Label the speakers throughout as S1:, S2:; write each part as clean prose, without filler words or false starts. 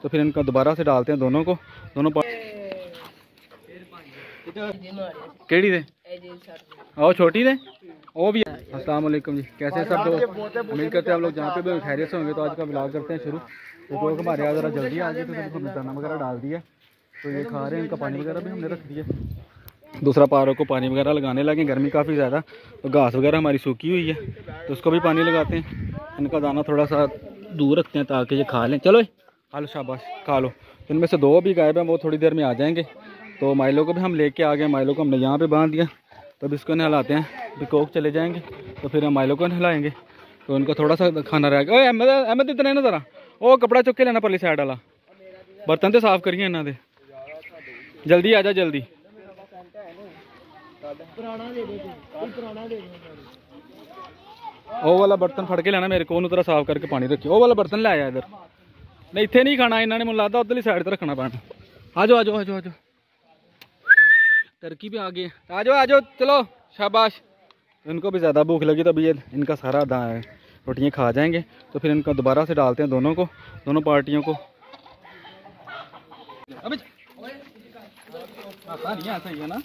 S1: तो फिर इनको दोबारा से डालते हैं दोनों को, दोनों केड़ी दे और छोटी दे वो भी। अस्सलाम वालेकुम जी, कैसे हैं सब लोग? उम्मीद करते हैं आप लोग जहाँ पे भी खैरियत से होंगे। तो आज का ब्लॉग करते हैं शुरू। तो हमारे यहाँ ज़रा जल्दी आ गई तो हमने दाना वगैरह डाल दिया, तो ये खा रहे हैं। इनका पानी वगैरह भी हमने रख दिया, दूसरा पारों को पानी वगैरह लगाने लगे। गर्मी काफ़ी ज़्यादा, तो घास वगैरह हमारी सूखी हुई है, तो उसको भी पानी लगाते हैं। इनका दाना थोड़ा सा दूर रखते हैं ताकि ये खा लें। चलो खा लो, शाबाश खा लो। इनमें से दो भी गायब हैं, वो थोड़ी देर में आ जाएंगे। तो माइलो को भी हम लेके आ गए, माइलो को हमने यहाँ पे बांध दिया। तो अब इसको नहलाते हैं, अभी कोक चले जाएंगे तो फिर हम माइलो को नहलाएंगे। तो उनको थोड़ा सा खाना रह गया। अहमद अहमद इतना ना ज़रा वो कपड़ा चुक के लेना पली साइड वाला, बर्तन तो साफ करिए इन्हों दे। जल्दी आ जा जल्दी। वो वाला बर्तन फड़ के लेना मेरे को, उन्होंने साफ करके पानी रखिए। वो वाला बर्तन ले आया इधर, नहीं इतने नहीं खाना इन्होंने, मुझे लगता उधरली साइड पर रखना पैना। आ जाओ आ जाओ आ जाओ आ जाओ, टर्की भी आ गई। आ जाओ आ जाओ, चलो शाबाश। इनको भी ज़्यादा भूख लगी तो अभी ये इनका सारा रोटियाँ खा जाएंगे। तो फिर इनको दोबारा से डालते हैं दोनों को, दोनों पार्टियों को। अभी सही है ना?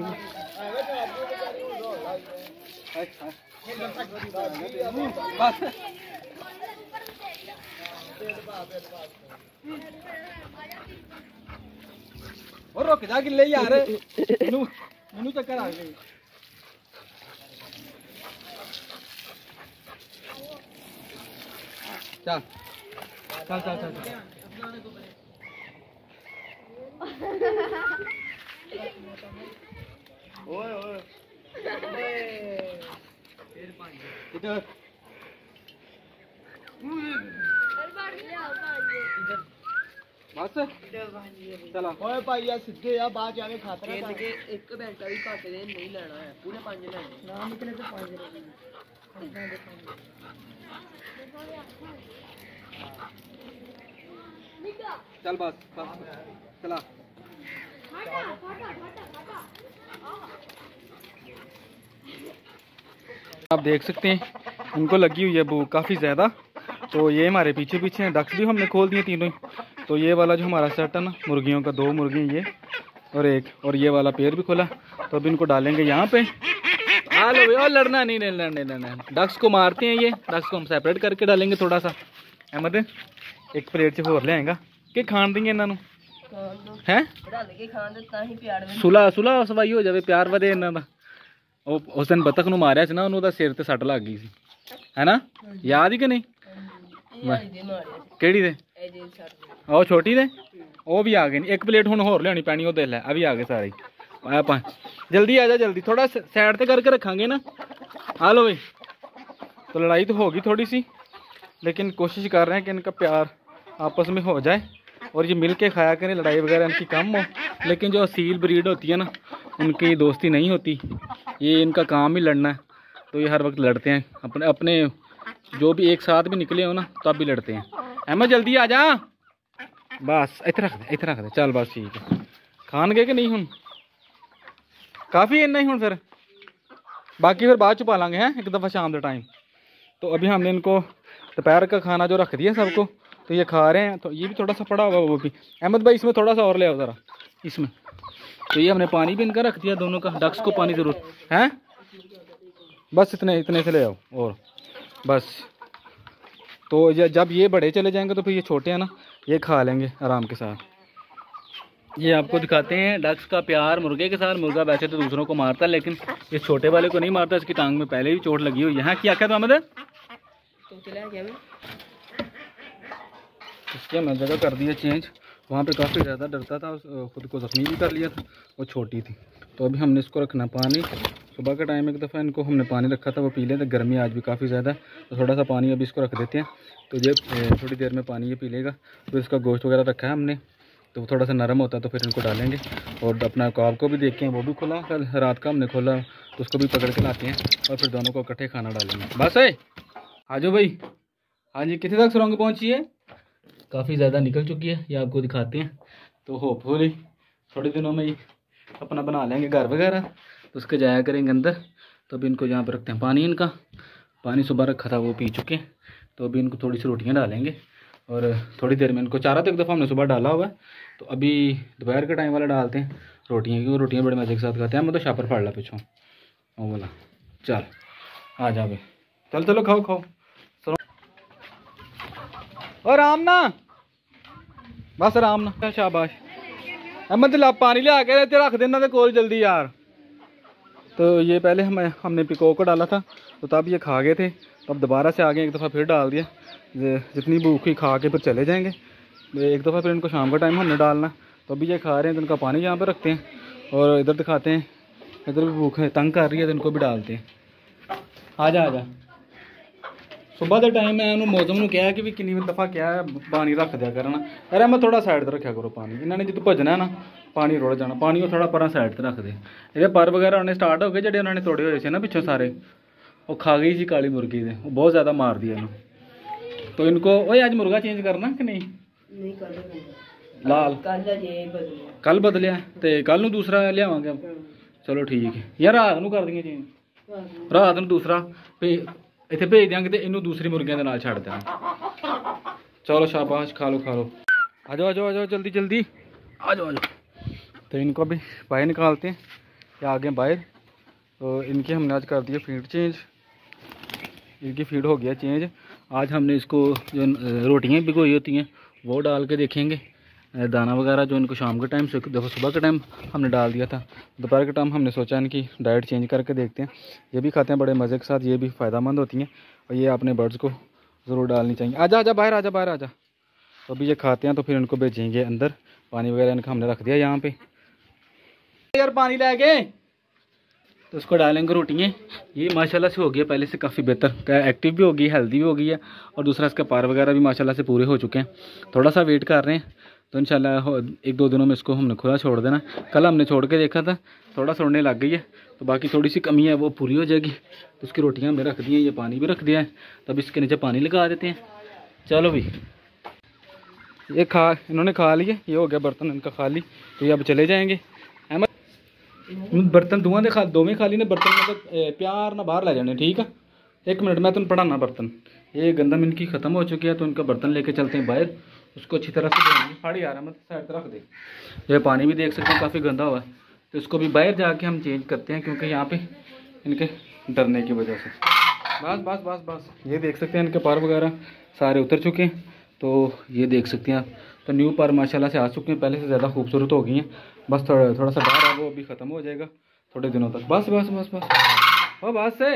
S1: और रुक जा ले यार, मैनू चक्कर आ गई। चल चल चल चल ओए ओए इधर बस चला। ओए भाई यार सीधे यार बाहर जाके खाता रहा है। एक घंटा भी घट दे नहीं लेना है, पूरे 5 लेने ना निकले तो 5 चल बस बस चला। आप देख सकते हैं इनको लगी हुई है भूख काफ़ी ज़्यादा। तो ये हमारे पीछे पीछे हैं। डक्स भी हमने खोल दिए तीनों ही। तो ये वाला जो हमारा सेट है ना मुर्गियों का, 2 मुर्गी ये और एक, और ये वाला पेड़ भी खोला। तो अभी इनको डालेंगे यहाँ पे। आ लो भाई, और लड़ना नहीं, लड़ना। डक्स को मारते हैं ये, डक्स को हम सेपरेट करके डालेंगे थोड़ा सा। अहमद एक प्लेट से होर ले आएगा कि खान देंगे इन्हों हैं सुला सुला सवाई हो जाए, प्यार वधे इन्हों का। उस दिन बतख नूं मारिया सी ना, उन्होंने सिर ते सट लग गई सी, है ना? याद ही कि नहीं? केड़ी दे और छोटी दे वो भी आ गए। एक प्लेट हुण होर लियानी पैनी, वो दे लै अभी आ गए सारे। जल्दी आ जा जल्दी, थोड़ा साइड ते करके रखांगे ना। आ लो भाई। तो लड़ाई तो होगी थोड़ी सी, लेकिन कोशिश कर रहे हैं कि इनका प्यार आपस में हो जाए और ये मिल के खाया करें, लड़ाई वगैरह इनकी कम हो। लेकिन जो असील ब्रीड होती है ना, उनकी दोस्ती नहीं होती, ये इनका काम ही लड़ना है। तो ये हर वक्त लड़ते हैं अपने अपने, जो भी एक साथ भी निकले हो ना तब भी लड़ते हैं। अहमद जल्दी आ जा, बस इतना रख दे चल बस ठीक है। खान गए कि नहीं हूँ? काफ़ी है नहीं हूँ, फिर बाकी फिर बाद छुपा लांगे हैं एक दफ़ा शाम के टाइम। तो अभी हमने इनको दोपहर का खाना जो रख दिया सबको, तो ये खा रहे हैं। तो ये भी थोड़ा सा पड़ा हुआ वो भी। अहमद भाई इसमें थोड़ा सा और ले आओ ज़रा इसमें। तो ये हमने पानी भी इनका रख दिया दोनों का। डक्स को पानी ज़रूरत है, बस इतने से ले आओ और बस। तो जब ये बड़े चले जाएंगे तो फिर ये छोटे हैं ना, ये खा लेंगे आराम के साथ। ये आपको दिखाते हैं डक्स का प्यार मुर्गे के साथ। मुर्गा वैसे तो दूसरों को मारता है, लेकिन ये छोटे वाले को नहीं मारता। इसकी टांग में पहले ही चोट लगी हुई है। क्या क्या तो अहमद इसके हमने जगह कर दिया चेंज। वहाँ पे काफ़ी ज़्यादा डरता था, खुद को ज़ख्मी भी कर लिया था, वो छोटी थी। तो अभी हमने इसको रखना पानी। सुबह का टाइम एक दफ़ा इनको हमने पानी रखा था, वो पी लेते। गर्मी आज भी काफ़ी ज़्यादा, तो थोड़ा सा पानी अभी इसको रख देते हैं। तो ये थोड़ी देर में पानी ये पी लेगा। फिर इसका गोश्त वगैरह रखा है हमने, तो थोड़ा सा नरम होता है तो फिर इनको डालेंगे। और अपना कबाब को भी देखें, वो भी खुला, कल रात का हमने खोला, तो उसको भी पकड़ के लाते हैं और फिर दोनों को इकट्ठे खाना डालेंगे। बस है आ जाओ भाई। हाँ जी, कितने तक सुरंग पहुँची है? काफ़ी ज़्यादा निकल चुकी है, ये आपको दिखाते हैं। तो होपफुली थोड़े दिनों में ही अपना बना लेंगे घर वगैरह, तो उसके जाया करेंगे अंदर। तो अभी इनको यहाँ पर रखते हैं पानी। इनका पानी सुबह रखा था वो पी चुके हैं। तो अभी इनको थोड़ी सी रोटियाँ डालेंगे और थोड़ी देर में इनको चारा तो एक दफ़ा हमने सुबह डाला हुआ है, तो अभी दोपहर के टाइम वाला डालते हैं रोटियाँ, क्योंकि रोटियाँ बड़े मज़े के साथ खाते हैं। मैं तो शापर फाड़ ला पीछों वो बोला चल आ जा भाई, चल चलो खाओ खाओ चलो। और आराम ना, बस आराम ना, शाबाश। अहमद ला पानी ले आके रख देना तो कोल जल्दी यार। तो ये पहले हमने पिको को डाला था, तो तब ये खा गए थे, तब दोबारा से आगे एक दफ़ा फिर डाल दिया। जितनी भूखी खा के फिर चले जाएंगे। एक दफ़ा फिर इनको शाम का टाइम हमने डालना, तो अभी ये खा रहे हैं तो इनका पानी यहाँ पर रखते हैं और इधर दिखाते हैं, इधर भी भूख है तंग कर रही है तो इनको भी डालते हैं। आ जा सुबह के टाइम मैं उन्होंने मौसम ने कहा कि भी किन्नी दफ़ा क्या है पानी रख दिया करना। अरे मैं थोड़ा साइड पर रखा करो पानी, इन्होंने जो भजना है ना पानी रुड़ जाना, पानी वो थोड़ा पर साइड पर रख दे। ये पर वगैरह उन्हें स्टार्ट हो गए जो उन्होंने तोड़े हुए थे ना पिछों सारे, वो खा गई थी काली मुर्गी ने, वो बहुत ज़्यादा मार दिया इन्होंने। तो इनको वही आज मुर्गा चेंज करना कि नहीं लाल कल बदलिया तो कल दूसरा लियावांगे। चलो ठीक है यार, रात को कर देंगे चेंज, रात को दूसरा इतने भेज देंगे तो इनू दूसरी मुर्गियों के नाल छड़ देना। चलो शाबाश, खा लो आ जाओ जल्दी जल्दी आ जाओ। तो इनको अभी बाहर निकालते हैं, ये आ गए बाहर। तो इनकी हमने आज कर दिया फीड चेंज, इनकी फीड हो गया चेंज। आज हमने इसको जो रोटियाँ भिगोई होती हैं वो डाल के देखेंगे, दाना वगैरह जो इनको शाम के टाइम से देखो सुबह के टाइम हमने डाल दिया था, दोपहर के टाइम हमने सोचा इनकी डाइट चेंज करके देखते हैं। ये भी खाते हैं बड़े मज़े के साथ, ये भी फ़ायदेमंद होती हैं और ये अपने बर्ड्स को ज़रूर डालनी चाहिए। आजा बाहर आजा। तो अभी ये खाते हैं तो फिर इनको भेजेंगे अंदर। पानी वगैरह इनका हमने रख दिया यहाँ पे, यार पानी ला गए तो उसको डालेंगे रोटियाँ। ये माशाल्लाह से हो गया पहले से काफ़ी बेहतर, एक्टिव भी हो गई, हेल्दी भी हो गई है और दूसरा इसका पार वगैरह भी माशाल्लाह से पूरे हो चुके हैं। थोड़ा सा वेट कर रहे हैं तो इंशाल्लाह 1-2 दिनों में इसको हमने खुला छोड़ देना। कल हमने छोड़ के देखा था, थोड़ा सोड़ने लग गई है, तो बाकी थोड़ी सी कमी है वो पूरी हो जाएगी। तो उसकी रोटियाँ हमने रख दी हैं, ये पानी भी रख दिया है, तब इसके नीचे पानी लगा देते हैं। चलो भी ये इन्होंने खा लिया, ये हो गया बर्तन इनका खाली, तो ये अब चले जाएंगे। अहमद बर्तन दोवें खाली ने बर्तन मतलब प्यार ना बाहर ला जाने, ठीक है। 1 मिनट मैं तुम पढ़ाना बर्तन, ये गंदम इनकी ख़त्म हो चुकी है, तो इनका बर्तन लेके चलते हैं बाहर, उसको अच्छी तरह से धोएंगे। फाड़ी आ रहा है, मतलब साइड रख दे। ये पानी भी देख सकते हैं काफ़ी गंदा हुआ है, तो इसको भी बाहर जाके हम चेंज करते हैं, क्योंकि यहाँ पे इनके डरने की वजह से। बस ये देख सकते हैं इनके पार वगैरह सारे उतर चुके हैं, तो ये देख सकते हैं आप। तो न्यू पार माशाल्लाह से आ चुके हैं, पहले से ज़्यादा खूबसूरत हो गई हैं। बस थोड़ा सा बाहर है वो अभी ख़त्म हो जाएगा थोड़े दिनों तक। बस बस से।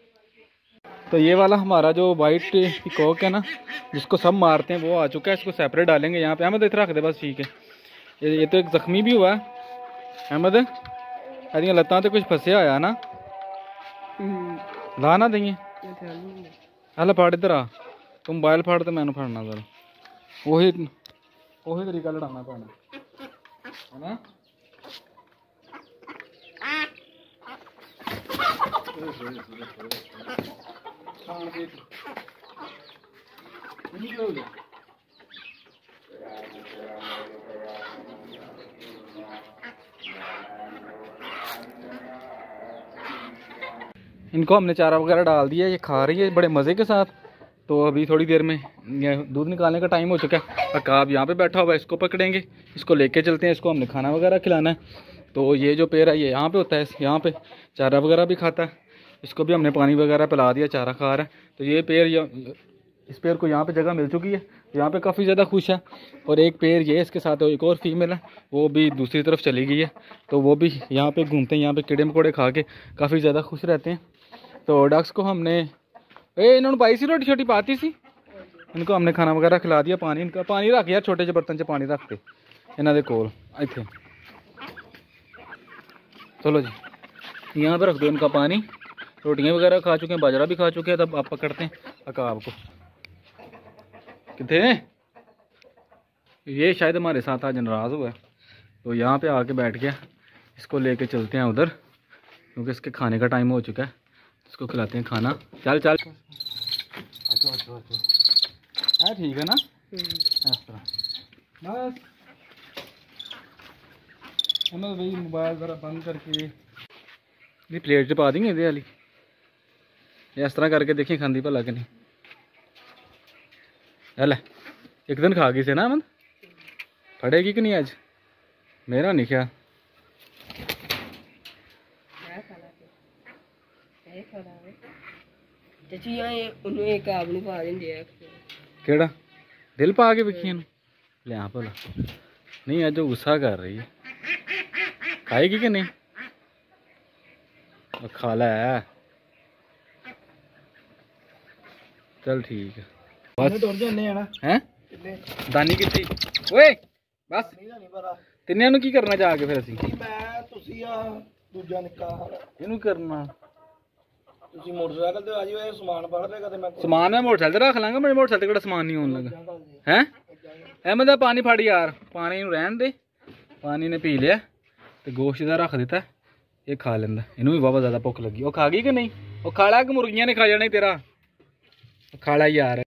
S1: तो ये वाला हमारा जो वाइट पीकॉक है ना, जिसको सब मारते हैं, वो आ चुका है। इसको सेपरेट डालेंगे यहाँ पे। अहमद इधर रख दे बस, ठीक है। ये तो एक ज़ख्मी भी हुआ है अहमद, अरे लत्ता तो कुछ फंसिया होया ना, ला ना देंगे। हल फाड़ इधर आ, तुम मोबाइल फाड़ तो मैंने फाड़ना जरा, वही तरीका लड़ाना पैना है ना। इनको हमने चारा वगैरह डाल दिया, ये खा रही है बड़े मज़े के साथ। तो अभी थोड़ी देर में दूध निकालने का टाइम हो चुका है। अकाब यहाँ पे बैठा हुआ है, इसको पकड़ेंगे, इसको लेके चलते हैं। इसको हमने खाना वगैरह खिलाना है। तो ये जो पेड़ है ये यहाँ पे होता है, यहाँ पे चारा वगैरह भी खाता है। इसको भी हमने पानी वगैरह पिला दिया, चारा खा रहा है। तो ये पेड़ इस पेड़ को यहाँ पे जगह मिल चुकी है, तो यहाँ पे काफ़ी ज़्यादा खुश है। और एक पेड़ ये इसके साथ एक और फीमेल है, वो भी दूसरी तरफ चली गई है, तो वो भी यहाँ पे घूमते हैं, यहाँ पे कीड़े मकोड़े खा के काफ़ी ज़्यादा खुश रहते हैं। तो डक्स को हमने इन्होंने पाई सी रोटी छोटी पाती सी, इनको हमने खाना वगैरह खिला दिया। इनका पानी रख यार, छोटे से बर्तन से पानी रखते इन्हों के कोल इतने। चलो जी यहाँ पे रख दो इनका पानी। रोटियाँ वगैरह खा चुके हैं, बाजरा भी खा चुके हैं। तब आप पकड़ते हैं अकाब को। कितने ये शायद हमारे साथ आज नाराज़ हुआ है, तो यहाँ पे आके बैठ गया। इसको लेके चलते हैं उधर, क्योंकि इसके खाने का टाइम हो चुका है। इसको खिलाते हैं खाना। चल अच्छा है, ठीक है ना। इस तरह बस भाई मोबाइल ज़रा बंद करके ये प्लेट पा देंगे दे वाली, इस तरह करके देखिए खांदी भला कि नहीं। ले एक दिन खा गई से ना अमन, फड़ेगी कि नहीं आज? मेरा नहीं ख्याल। केड़ा दिल पा के विखी लिया भला? नहीं अज गुस्सा कर रही है, खाएगी कि नहीं? खा लै, चल ठीक है बस। हैं दानी कितनी ओए बस तिन्ने नु की करना जाके फिर ਅਸੀਂ ਮੈਂ ਤੁਸੀਂ ਆ ਦੂਜਾ ਨਿੱਕਾ ਇਹਨੂੰ ਕਰਨਾ ਤੁਸੀਂ ਮੋਟਰਸਾਈਕਲ ਤੇ ਆ ਜਿਓ ਇਹ ਸਮਾਨ ਫੜ ਲੇਗਾ ਤੇ ਮੈਂ ਸਮਾਨ ਮੈਂ ਮੋਟਰਸਾਈਕਲ ਤੇ ਰੱਖ ਲਾਂਗਾ ਮੇਰੇ ਮੋਟਰਸਾਈਕਲ ਤੇ ਕਿਹੜਾ ਸਮਾਨ ਨਹੀਂ ਆਉਣ ਲੱਗਾ ਹੈ ਅਹਿਮਦ ਦਾ ਪਾਣੀ ਫੜ ਯਾਰ ਪਾਣੀ ਨੂੰ ਰਹਿਣ ਦੇ ਪਾਣੀ ਨੇ ਪੀ ਲਿਆ ਤੇ ਗੋਸ਼ਤ ਦਾ ਰੱਖ ਦਿੱਤਾ ਇਹ ਖਾ ਲੈਂਦਾ ਇਹਨੂੰ ਵੀ ਬਹੁਤ ਜ਼ਿਆਦਾ ਭੁੱਖ ਲੱਗੀ ਉਹ ਖਾ ਗਈ ਕਿ ਨਹੀਂ ਉਹ ਖਾਲਾ ਕਿ ਮੁਰਗੀਆਂ ਨੇ ਖਾ ਜਾਣਾ ਤੇਰਾ ਖਾਲਾ ਯਾਰ